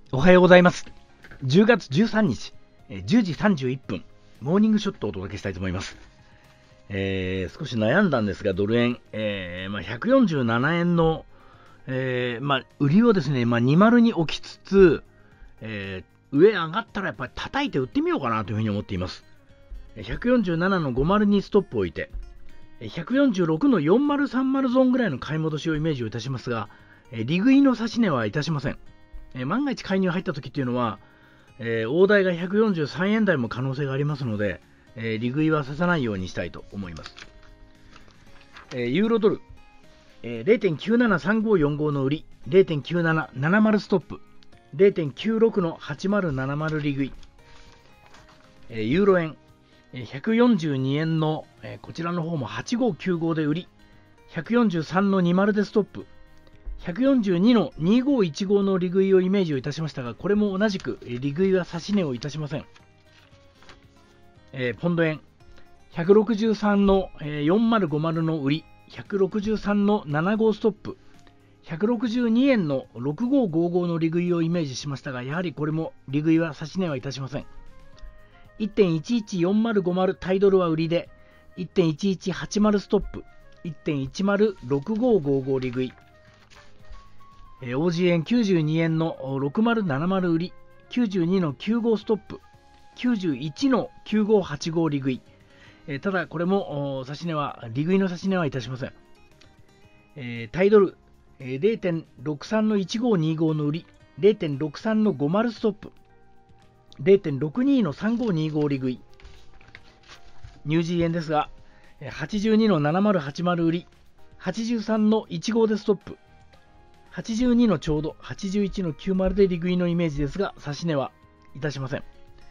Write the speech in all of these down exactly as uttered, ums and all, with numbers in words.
おはようございます。じゅうがつじゅうさんにち、じゅうじさんじゅういっぷん、モーニングショットをお届けしたいと思います。えー、少し悩んだんですが、ドル円、えーまあ、ひゃくよんじゅうななえんの、えーまあ、売りをですね、まあ、にじゅうに置きつつ、えー、上上がったらやっぱり叩いて売ってみようかなというふうに思っています。ひゃくよんじゅうななのごじゅうにストップを置いて、ひゃくよんじゅうろくのよんじゅうさんじゅうゾーンぐらいの買い戻しをイメージをいたしますが、利食いの指し値はいたしません。えー、万が一介入入った時っていうのは、えー、大台がひゃくよんじゅうさんえん台も可能性がありますので、えー、利食いはさせないようにしたいと思います。えー、ユーロドル、えー、ゼロてんきゅうななさんごよんご の売り、ゼロてんきゅうななななまる ストップ、ゼロてんきゅうろくのはちまるななまる利食い、えー、ユーロ円、ひゃくよんじゅうにえんの、えー、こちらの方もはちごきゅうごで売り、ひゃくよんじゅうさんのにじゅうでストップ、ひゃくよんじゅうにのにごいちごの利食いをイメージをいたしましたが、これも同じく利食いは指し値をいたしません。えー、ポンド円ひゃくろくじゅうさんのよんまるごまるの売り、ひゃくろくじゅうさんのななじゅうごストップ、ひゃくろくじゅうにえんのろくごごごの利食いをイメージしましたが、やはりこれも利食いは指し値はいたしません。いってんいちいちよんまるごまる タイドルは売りで いってんいちいちはちまる ストップ、いってんいちまるろくごごご利食い、オージー 円きゅうじゅうにえんのろくまるななまる売り、きゅうじゅうにのきゅうじゅうごストップ、きゅうじゅういちのきゅうごはちご利食い、えー、ただこれも指し値は利食いの指し値はいたしません。えー、タイドル、えー、ゼロてんろくさんのいちごにごの売り、ゼロてんろくさんのごまるストップ、ゼロてんろくにのさんごにご利食い、ニュージー円ですがはちじゅうにのななまるはちまる売り、はちじゅうさんのいちごでストップ、はちじゅうにのちょうど、はちじゅういちのきゅうまるで利食いのイメージですが、指し値はいたしません。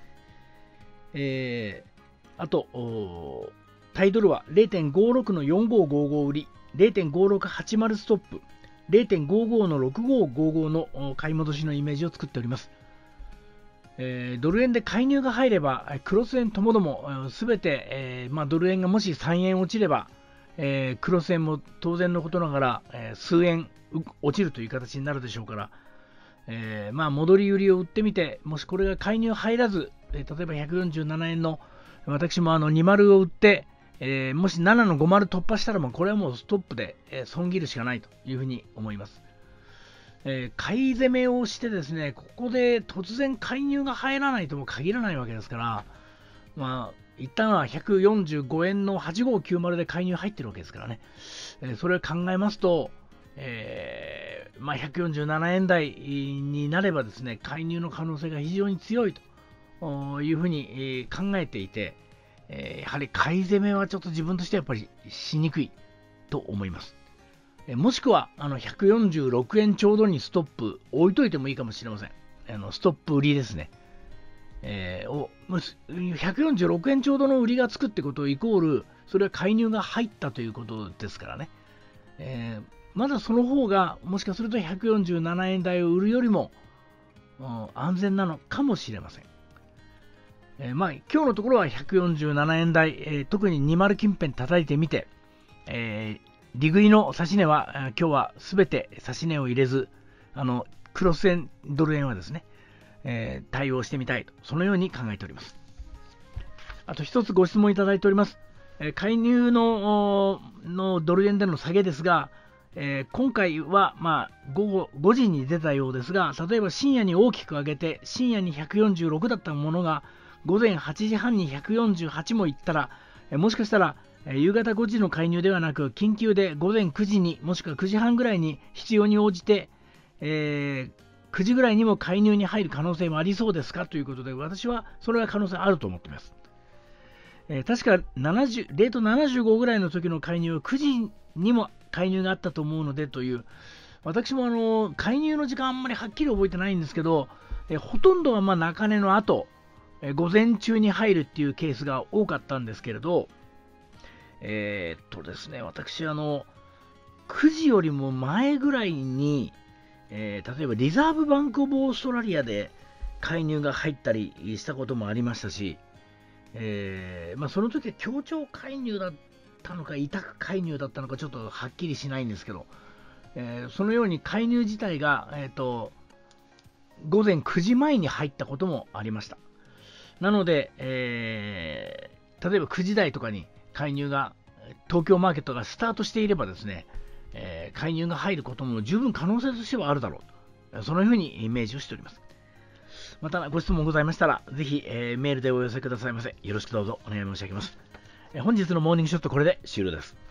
えー、あと、タイドルは ゼロてんごろくのよんごごご売り、ゼロてんごろくはちまるストップ、ゼロてんごごのろくごごごの買い戻しのイメージを作っております。えー、ドル円で介入が入れば、クロス円ともどもすべて、えーまあ、ドル円がもしさんえん落ちれば、えー、クロス円も当然のことながら、えー、数円落ちるという形になるでしょうから、えーまあ、戻り売りを売ってみて、もしこれが介入入らず、えー、例えばひゃくよんじゅうななえんの私もあのにじゅうを売って、えー、もしななのごじゅう突破したらもうこれはもうストップで、えー、損切るしかないというふうに思います。えー、買い攻めをしてですね、ここで突然介入が入らないとも限らないわけですから、まあ、一旦はひゃくよんじゅうごえんのはちごきゅうまるで介入入ってるわけですからね、えー、それを考えますと、えーまあ、ひゃくよんじゅうななえん台になればですね、介入の可能性が非常に強いというふうに考えていて、えー、やはり買い攻めはちょっと自分としてはやっぱりしにくいと思います。もしくはあのひゃくよんじゅうろくえんちょうどにストップ置いといてもいいかもしれません。あのストップ売りですね。えー、おひゃくよんじゅうろくえんちょうどの売りがつくってことイコール、それは介入が入ったということですからね。えー、まだその方がもしかするとひゃくよんじゅうななえん台を売るよりも、うん、安全なのかもしれません。えーまあ、今日のところはひゃくよんじゅうななえん台、えー、特ににじゅう近辺叩いてみて、えー利食いの指し値は今日はすべて指し値を入れず、あのクロス円、ドル円はですね、えー、対応してみたいと、そのように考えております。あと一つご質問いただいております。えー、介入 の, のドル円での下げですが、えー、今回は、まあ、午後ごじに出たようですが、例えば深夜に大きく上げて、深夜にひゃくよんじゅうろくだったものが、午前はちじはんにひゃくよんじゅうはちもいったら、えー、もしかしたら、夕方ごじの介入ではなく緊急で午前くじにもしくはくじはんぐらいに必要に応じて、えー、くじぐらいにも介入に入る可能性もありそうですかということで、私はそれは可能性あると思っています。えー、確かななじゅう、レートななじゅうごぐらいの時の介入はくじにも介入があったと思うのでという、私もあの介入の時間あんまりはっきり覚えてないんですけど、えー、ほとんどはまあ中値の後、えー、午前中に入るっていうケースが多かったんですけれど、えー、っとですね、私あのくじよりも前ぐらいに、えー、例えばリザーブバンクオブオーストラリアで介入が入ったりしたこともありましたし、えーまあ、その時は協調介入だったのか委託介入だったのかちょっとはっきりしないんですけど、えー、そのように介入自体が、えーと午前くじまえに入ったこともありました。なので、えー、例えばくじ台とかに介入が、東京マーケットがスタートしていればですね、えー、介入が入ることも十分可能性としてはあるだろう。そのようにイメージをしております。またご質問ございましたら、ぜひ、えー、メールでお寄せくださいませ。よろしくどうぞお願い申し上げます。えー、本日のモーニングショットこれで終了です。